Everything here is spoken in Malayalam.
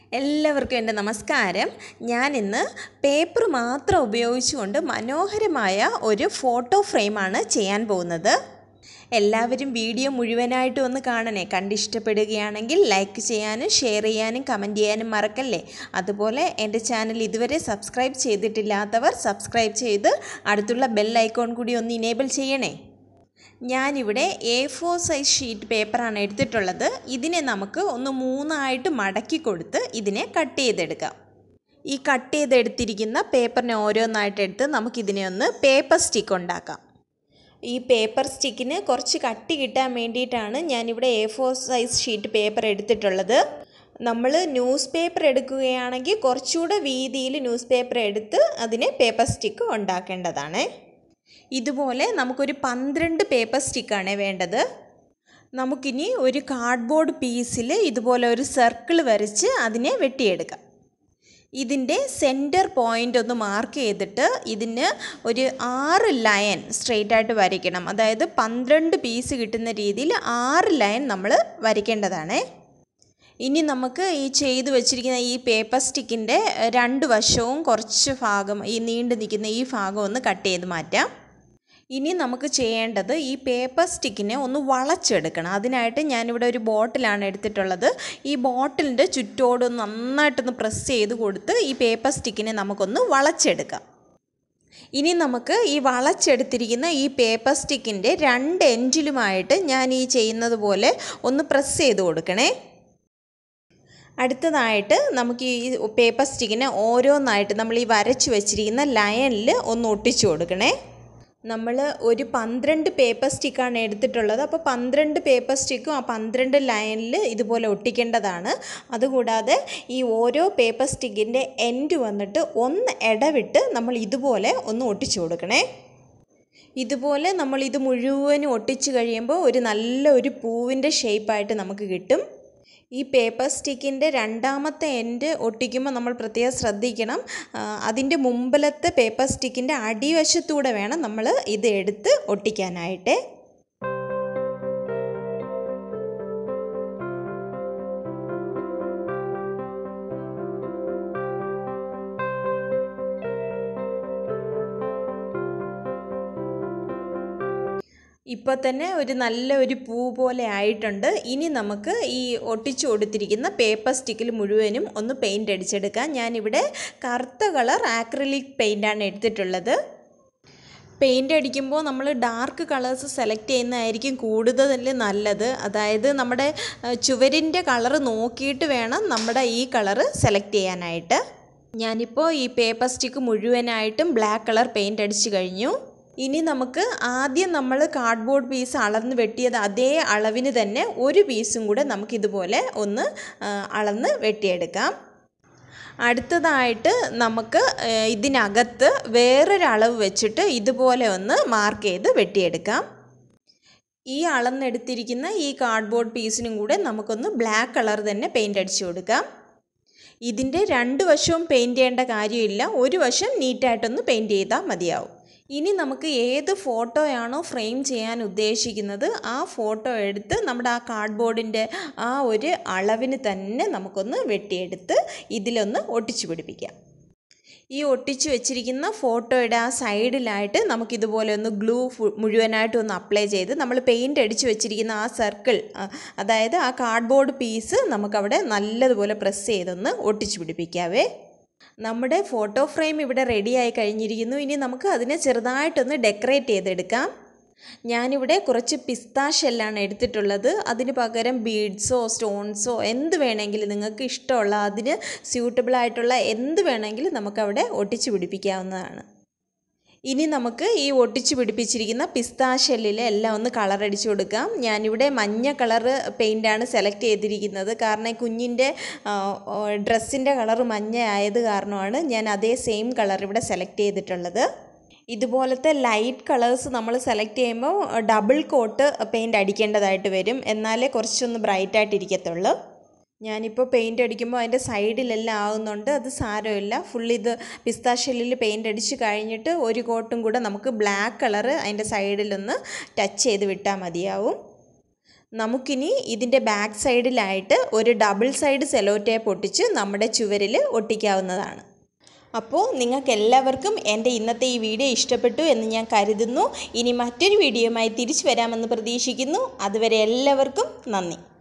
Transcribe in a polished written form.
എല്ലാവർക്കും എൻ്റെ നമസ്കാരം. ഞാനിന്ന് പേപ്പർ മാത്രം ഉപയോഗിച്ചുകൊണ്ട് മനോഹരമായ ഒരു ഫോട്ടോ ഫ്രെയിമാണ് ചെയ്യാൻ പോകുന്നത്. എല്ലാവരും വീഡിയോ മുഴുവനായിട്ടും ഒന്ന് കാണണേ. കണ്ടിഷ്ടപ്പെടുകയാണെങ്കിൽ ലൈക്ക് ചെയ്യാനും ഷെയർ ചെയ്യാനും കമൻറ്റ് ചെയ്യാനും മറക്കല്ലേ. അതുപോലെ എൻ്റെ ചാനൽ ഇതുവരെ സബ്സ്ക്രൈബ് ചെയ്തിട്ടില്ലാത്തവർ സബ്സ്ക്രൈബ് ചെയ്ത് അടുത്തുള്ള ബെൽ ഐക്കോൺ കൂടി ഒന്ന് ഇനേബിൾ ചെയ്യണേ. ഞാനിവിടെ A4 സൈസ് ഷീറ്റ് പേപ്പറാണ് എടുത്തിട്ടുള്ളത്. ഇതിനെ നമുക്ക് ഒന്ന് മൂന്നായിട്ട് മടക്കി കൊടുത്ത് ഇതിനെ കട്ട് ചെയ്തെടുക്കാം. ഈ കട്ട് ചെയ്തെടുത്തിരിക്കുന്ന പേപ്പറിനെ ഓരോന്നായിട്ട് എടുത്ത് നമുക്കിതിനെ ഒന്ന് പേപ്പർ സ്റ്റിക്ക് ഉണ്ടാക്കാം. ഈ പേപ്പർ സ്റ്റിക്കിന് കുറച്ച് കട്ടി കിട്ടാൻ വേണ്ടിയിട്ടാണ് ഞാനിവിടെ A4 സൈസ് ഷീറ്റ് പേപ്പർ എടുത്തിട്ടുള്ളത്. നമ്മൾ ന്യൂസ് പേപ്പർ എടുക്കുകയാണെങ്കിൽ കുറച്ചുകൂടെ വീതിയിൽ ന്യൂസ് പേപ്പർ എടുത്ത് അതിനെ പേപ്പർ സ്റ്റിക്ക് ഉണ്ടാക്കേണ്ടതാണ്. ഇതുപോലെ നമുക്കൊരു 12 പേപ്പർ സ്റ്റിക്കാണ് വേണ്ടത്. നമുക്കിനി ഒരു കാർഡ്ബോർഡ് പീസിൽ ഇതുപോലെ ഒരു സർക്കിൾ വരച്ച് അതിനെ വെട്ടിയെടുക്കാം. ഇതിൻ്റെ സെൻറ്റർ പോയിൻ്റ് ഒന്ന് മാർക്ക് ചെയ്തിട്ട് ഇതിന് ഒരു 6 ലൈൻ സ്ട്രെയിറ്റ് ആയിട്ട് വരയ്ക്കണം. അതായത് 12 പീസ് കിട്ടുന്ന രീതിയിൽ 6 ലൈൻ നമ്മൾ വരയ്ക്കേണ്ടതാണ്. ഇനി നമുക്ക് ഈ ചെയ്തു വെച്ചിരിക്കുന്ന ഈ പേപ്പർ സ്റ്റിക്കിൻ്റെ 2 വശവും കുറച്ച് ഭാഗം ഈ നീണ്ടു നിൽക്കുന്ന ഈ ഭാഗം ഒന്ന് കട്ട് ചെയ്ത് മാറ്റാം. ഇനി നമുക്ക് ചെയ്യേണ്ടത് ഈ പേപ്പർ സ്റ്റിക്കിനെ ഒന്ന് വളച്ചെടുക്കണം. അതിനായിട്ട് ഞാനിവിടെ ഒരു ബോട്ടിലാണ് എടുത്തിട്ടുള്ളത്. ഈ ബോട്ടിലിൻ്റെ ചുറ്റോട് നന്നായിട്ടൊന്ന് പ്രസ് ചെയ്ത് കൊടുത്ത് ഈ പേപ്പർ സ്റ്റിക്കിനെ നമുക്കൊന്ന് വളച്ചെടുക്കാം. ഇനി നമുക്ക് ഈ വളച്ചെടുത്തിരിക്കുന്ന ഈ പേപ്പർ സ്റ്റിക്കിൻ്റെ 2 എൻഡിലുമായിട്ട് ഞാൻ ഈ ചെയ്യുന്നത് പോലെ ഒന്ന് പ്രസ് ചെയ്ത് കൊടുക്കണേ. അടുത്തതായിട്ട് നമുക്ക് ഈ പേപ്പർ സ്റ്റിക്കിനെ ഓരോന്നായിട്ട് നമ്മൾ ഈ വരച്ച് വെച്ചിരിക്കുന്ന ലൈനിൽ ഒന്ന് ഒട്ടിച്ചു കൊടുക്കണേ. നമ്മൾ ഒരു 12 പേപ്പർ സ്റ്റിക്കാണ് എടുത്തിട്ടുള്ളത്. അപ്പോൾ 12 പേപ്പർ സ്റ്റിക്കും ആ 12 ലൈനിൽ ഇതുപോലെ ഒട്ടിക്കേണ്ടതാണ്. അതുകൂടാതെ ഈ ഓരോ പേപ്പർ സ്റ്റിക്കിൻ്റെ എൻഡ് വന്നിട്ട് ഒന്ന് ഇടവിട്ട് നമ്മൾ ഇതുപോലെ ഒന്ന് ഒട്ടിച്ചു കൊടുക്കണേ. ഇതുപോലെ നമ്മളിത് മുഴുവനും ഒട്ടിച്ച് കഴിയുമ്പോൾ ഒരു നല്ലൊരു പൂവിൻ്റെ ഷേപ്പായിട്ട് നമുക്ക് കിട്ടും. ഈ പേപ്പർ സ്റ്റിക്കിൻ്റെ രണ്ടാമത്തെ എൻഡ് ഒട്ടിക്കുമ്പോൾ നമ്മൾ പ്രത്യേകം ശ്രദ്ധിക്കണം. അതിൻ്റെ മുമ്പിലത്തെ പേപ്പർ സ്റ്റിക്കിൻ്റെ അടിവശത്തൂടെ വേണം നമ്മൾ ഇത് എടുത്ത് ഒട്ടിക്കാനായിട്ട്. ഇപ്പോൾ തന്നെ ഒരു നല്ലൊരു പൂ പോലെ ആയിട്ടുണ്ട്. ഇനി നമുക്ക് ഈ ഒട്ടിച്ചു കൊടുത്തിരിക്കുന്ന പേപ്പർ സ്റ്റിക്കിൽ മുഴുവനും ഒന്ന് പെയിൻ്റ് അടിച്ചെടുക്കാം. ഞാനിവിടെ കറുത്ത കളർ ആക്രിലിക് പെയിൻ്റാണ് എടുത്തിട്ടുള്ളത്. പെയിൻ്റ് അടിക്കുമ്പോൾ നമ്മൾ ഡാർക്ക് കളേഴ്സ് സെലക്ട് ചെയ്യുന്നതായിരിക്കും കൂടുതൽ നല്ലത്. അതായത് നമ്മുടെ ചുവരിൻ്റെ കളറ് നോക്കിയിട്ട് വേണം നമ്മുടെ ഈ കളറ് സെലക്ട് ചെയ്യാനായിട്ട്. ഞാനിപ്പോൾ ഈ പേപ്പർ സ്റ്റിക്ക് മുഴുവനായിട്ടും ബ്ലാക്ക് കളർ പെയിൻ്റ് അടിച്ചു കഴിഞ്ഞു. ഇനി നമുക്ക് ആദ്യം നമ്മൾ കാർഡ്ബോർഡ് പീസ് അളന്ന് വെട്ടിയത് അതേ അളവിന് തന്നെ ഒരു പീസും കൂടെ നമുക്കിതുപോലെ ഒന്ന് അളന്ന് വെട്ടിയെടുക്കാം. അടുത്തതായിട്ട് നമുക്ക് ഇതിനകത്ത് വേറൊരളവ് വെച്ചിട്ട് ഇതുപോലെ ഒന്ന് മാർക്ക് ചെയ്ത് വെട്ടിയെടുക്കാം. ഈ അളന്നെടുത്തിരിക്കുന്ന ഈ കാർഡ്ബോർഡ് പീസിനും കൂടെ നമുക്കൊന്ന് ബ്ലാക്ക് കളർ തന്നെ പെയിൻ്റ് അടിച്ചു കൊടുക്കാം. ഇതിൻ്റെ 2 വശവും പെയിൻറ്റ് ചെയ്യേണ്ട കാര്യമില്ല. ഒരു വശം നീറ്റായിട്ടൊന്ന് പെയിൻറ്റ് ചെയ്താൽ മതിയാവും. ഇനി നമുക്ക് ഏത് ഫോട്ടോയാണോ ഫ്രെയിം ചെയ്യാൻ ഉദ്ദേശിക്കുന്നത് ആ ഫോട്ടോ എടുത്ത് നമ്മുടെ ആ കാർഡ്ബോർഡിൻ്റെ ആ ഒരു അളവിന് തന്നെ നമുക്കൊന്ന് വെട്ടിയെടുത്ത് ഇതിലൊന്ന് ഒട്ടിച്ചു പിടിപ്പിക്കാം. ഈ ഒട്ടിച്ചു വെച്ചിരിക്കുന്ന ഫോട്ടോയുടെ ആ സൈഡിലായിട്ട് നമുക്കിതുപോലെ ഒന്ന് ഗ്ലൂ മുഴുവനായിട്ട് ഒന്ന് അപ്ലൈ ചെയ്ത് നമ്മൾ പെയിൻ്റ് അടിച്ചു വെച്ചിരിക്കുന്ന ആ സർക്കിൾ, അതായത് ആ കാർഡ്ബോർഡ് പീസ് നമുക്കവിടെ നല്ലതുപോലെ പ്രസ് ചെയ്തൊന്ന് ഒട്ടിച്ചു പിടിപ്പിക്കാവേ. നമ്മുടെ ഫോട്ടോ ഫ്രെയിം ഇവിടെ റെഡിയായി കഴിഞ്ഞിരിക്കുന്നു. ഇനി നമുക്ക് അതിനെ ചെറുതായിട്ടൊന്ന് ഡെക്കറേറ്റ് ചെയ്തെടുക്കാം. ഞാനിവിടെ കുറച്ച് പിസ്താ ഷെല്ലാണ് എടുത്തിട്ടുള്ളത്. അതിന് പകരം ബീഡ്സോ സ്റ്റോൺസോ എന്ത് വേണമെങ്കിലും നിങ്ങൾക്ക് ഇഷ്ടമുള്ള അതിന് സ്യൂട്ടബിളായിട്ടുള്ള എന്ത് വേണമെങ്കിലും നമുക്കവിടെ ഒട്ടിച്ച് പിടിപ്പിക്കാവുന്നതാണ്. ഇനി നമുക്ക് ഈ ഒട്ടിച്ച് പിടിപ്പിച്ചിരിക്കുന്ന പിസ്താ ഷെല്ലിൽ എല്ലാം ഒന്ന് കളർ അടിച്ചു കൊടുക്കാം. ഞാനിവിടെ മഞ്ഞ കളറ് പെയിൻ്റാണ് സെലക്ട് ചെയ്തിരിക്കുന്നത്. കാരണം കുഞ്ഞിൻ്റെ ഡ്രസ്സിൻ്റെ കളറ് മഞ്ഞ ആയത് കാരണമാണ് ഞാൻ അതേ സെയിം കളർ ഇവിടെ സെലക്ട് ചെയ്തിട്ടുള്ളത്. ഇതുപോലത്തെ ലൈറ്റ് കളേഴ്സ് നമ്മൾ സെലക്ട് ചെയ്യുമ്പോൾ ഡബിൾ കോട്ട് പെയിൻ്റ് അടിക്കേണ്ടതായിട്ട് വരും. എന്നാലേ കുറച്ചൊന്ന് ബ്രൈറ്റായിട്ടിരിക്കത്തുള്ളൂ. ഞാനിപ്പോൾ പെയിൻ്റ് അടിക്കുമ്പോൾ അതിൻ്റെ സൈഡിലെല്ലാം ആകുന്നുണ്ട്. അത് സാരമില്ല. ഇത് പിസ്താ ഷെല്ലിൽ പെയിൻ്റ് അടിച്ച് കഴിഞ്ഞിട്ട് ഒരു കോട്ടും കൂടെ നമുക്ക് ബ്ലാക്ക് കളറ് അതിൻ്റെ സൈഡിലൊന്ന് ടച്ച് ചെയ്ത് വിട്ടാൽ മതിയാവും. നമുക്കിനി ഇതിൻ്റെ ബാക്ക് സൈഡിലായിട്ട് ഒരു ഡബിൾ സൈഡ് സെല്ലോ ടേപ്പ് ഒട്ടിച്ച് നമ്മുടെ ചുവരിൽ ഒട്ടിക്കാവുന്നതാണ്. അപ്പോൾ നിങ്ങൾക്ക് എല്ലാവർക്കും എൻ്റെ ഇന്നത്തെ ഈ വീഡിയോ ഇഷ്ടപ്പെട്ടു എന്ന് ഞാൻ കരുതുന്നു. ഇനി മറ്റൊരു വീഡിയോയുമായി തിരിച്ചു വരാമെന്ന് പ്രതീക്ഷിക്കുന്നു. അതുവരെ എല്ലാവർക്കും നന്ദി.